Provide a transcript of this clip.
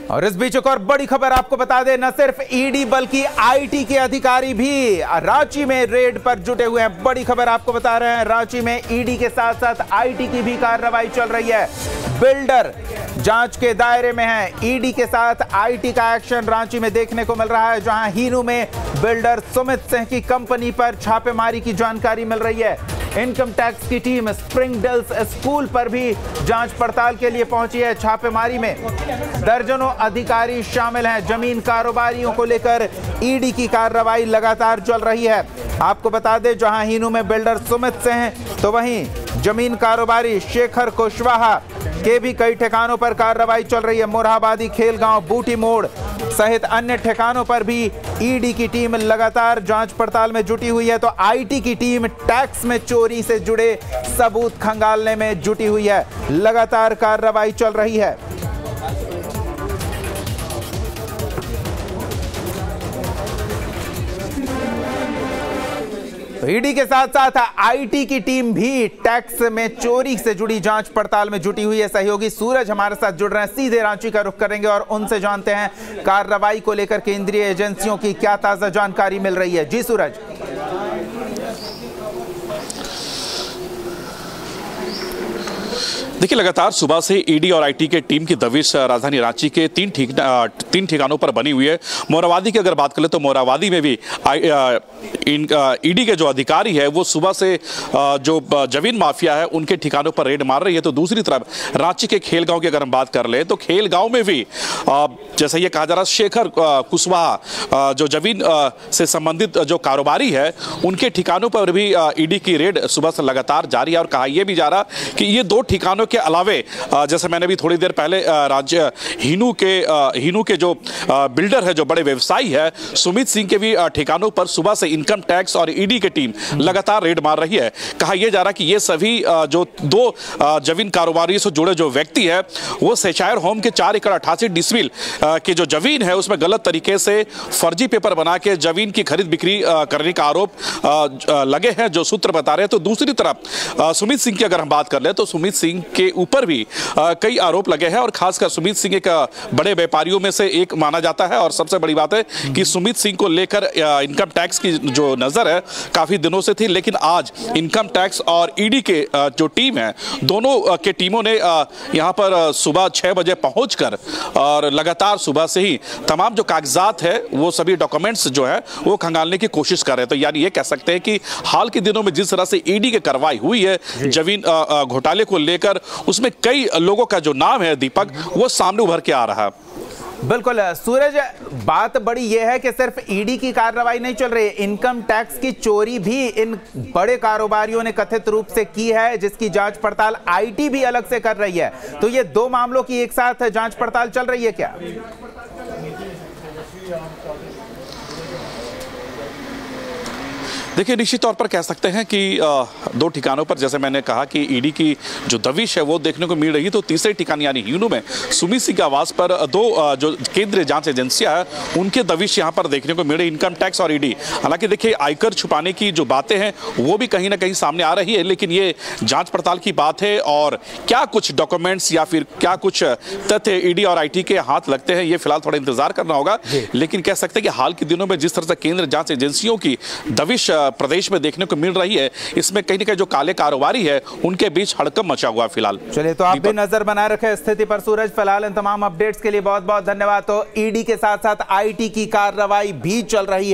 और इस बीच एक और बड़ी खबर आपको बता दें, न सिर्फ ईडी बल्कि आईटी के अधिकारी भी रांची में रेड पर जुटे हुए हैं। बड़ी खबर आपको बता रहे हैं, रांची में ईडी के साथ साथ आईटी की भी कार्रवाई चल रही है। बिल्डर जांच के दायरे में है। ईडी के साथ आईटी का एक्शन रांची में देखने को मिल रहा है, जहां हीनू में बिल्डर सुमित सिंह की कंपनी पर छापेमारी की जानकारी मिल रही है। इनकम टैक्स की टीम स्प्रिंगडेल्स स्कूल पर भी जांच पड़ताल के लिए पहुंची है। छापेमारी में दर्जनों अधिकारी शामिल हैं। जमीन कारोबारियों को लेकर ईडी की कार्रवाई लगातार चल रही है। आपको बता दें, जहां हीनू में बिल्डर सुमित सिंह, तो वहीं जमीन कारोबारी शेखर कुशवाहा के भी कई ठिकानों पर कार्रवाई चल रही है। मोरहाबादी, खेलगांव, बूटी मोड़ सहित अन्य ठिकानों पर भी ईडी की टीम लगातार जांच पड़ताल में जुटी हुई है। तो आईटी की टीम टैक्स में चोरी से जुड़े सबूत खंगालने में जुटी हुई है। लगातार कार्रवाई चल रही है। ईडी के साथ साथ आईटी की टीम भी टैक्स में चोरी से जुड़ी जांच पड़ताल में जुटी हुई है। सहयोगी सूरज हमारे साथ जुड़ रहे हैं, सीधे रांची का रुख करेंगे और उनसे जानते हैं कार्रवाई को लेकर केंद्रीय एजेंसियों की क्या ताजा जानकारी मिल रही है। जी सूरज। देखिए, लगातार सुबह से ईडी और आईटी के टीम की दबिश राजधानी रांची के तीन ठिकानों पर बनी हुई है। मोरहाबादी की अगर बात करें तो मोरहाबादी में भी ईडी के जो अधिकारी है वो सुबह से जो जमीन माफिया है उनके ठिकानों पर रेड मार रही है। तो दूसरी तरफ रांची के खेलगांव की अगर हम बात कर ले तो खेलगांव में भी जैसे ये कहा जा रहा है, शेखर कुशवाहा जो जमीन से संबंधित जो कारोबारी है उनके ठिकानों पर भी ईडी की रेड सुबह से लगातार जारी है। और कहा यह भी जा रहा कि ये दो ठिकानों के अलावे जैसे मैंने भी थोड़ी देर पहले राज्य हीनू के जो बिल्डर है, जो बड़े व्यवसायी है, सुमित सिंह के भी ठिकानों पर सुबह से इनकम टैक्स और ईडी की टीम लगातार रेड मार रही है। कहा यह जा रहा कि ये सभी जो दो जमीन कारोबारियों से जुड़े जो व्यक्ति है वो सेशायर होम के 4 एकड़ 88 डिसमिल की जो जमीन है उसमें गलत तरीके से फर्जी पेपर बना के जमीन की खरीद बिक्री करने का आरोप लगे हैं, जो सूत्र बता रहे हैं। तो दूसरी तरफ सुमित सिंह की अगर हम बात कर ले तो सुमित सिंह के ऊपर भी कई आरोप लगे हैं और खासकर सुमित सिंह एक बड़े व्यापारियों में से एक माना जाता है। और सबसे बड़ी बात है कि सुमित सिंह को लेकर इनकम टैक्स की जो नजर है काफी दिनों से थी, लेकिन आज इनकम टैक्स और ईडी के जो टीम है दोनों के टीमों ने यहां पर सुबह 6 बजे पहुंचकर और लगातार सुबह से ही तमाम जो कागजात है वो सभी डॉक्यूमेंट्स जो है वो खंगालने की कोशिश कर रहे हैं। तो यानी ये कह सकते हैं कि हाल के दिनों में जिस तरह से ईडी की कार्रवाई हुई है जमीन घोटाले को लेकर, उसमें कई लोगों का जो नाम है दीपक वो सामने उभर के आ रहा है। बिल्कुल सूरज, बात बड़ी यह है कि सिर्फ ईडी की कार्रवाई नहीं चल रही है, इनकम टैक्स की चोरी भी इन बड़े कारोबारियों ने कथित रूप से की है, जिसकी जांच पड़ताल आईटी भी अलग से कर रही है। तो ये दो मामलों की एक साथ जांच पड़ताल चल रही है क्या? देखिए, निश्चित तौर पर कह सकते हैं कि दो ठिकानों पर जैसे मैंने कहा कि ईडी की जो दबिश है वो देखने को मिल रही है। तो तीसरे ठिकान यानी हीनू में सुमित सिंह के आवास पर दो जो केंद्रीय जांच एजेंसियां हैं उनके दबिश यहां पर देखने को मिल रही, इनकम टैक्स और ईडी। हालांकि देखिए, आयकर छुपाने की जो बातें हैं वो भी कहीं ना कहीं सामने आ रही है, लेकिन ये जांच पड़ताल की बात है और क्या कुछ डॉक्यूमेंट्स या फिर क्या कुछ तथ्य ईडी और आईटी के हाथ लगते हैं ये फिलहाल थोड़ा इंतजार करना होगा। लेकिन कह सकते हैं कि हाल के दिनों में जिस तरह से केंद्रीय जांच एजेंसियों की दबिश प्रदेश में देखने को मिल रही है, इसमें कहीं ना कहीं जो काले कारोबारी है उनके बीच हड़कंप मचा हुआ फिलहाल। चलिए, तो आप भी नजर बनाए रखें स्थिति पर सूरज। फिलहाल इन तमाम अपडेट्स के लिए बहुत बहुत धन्यवाद। तो ईडी के साथ साथ आईटी की कार्रवाई भी चल रही है।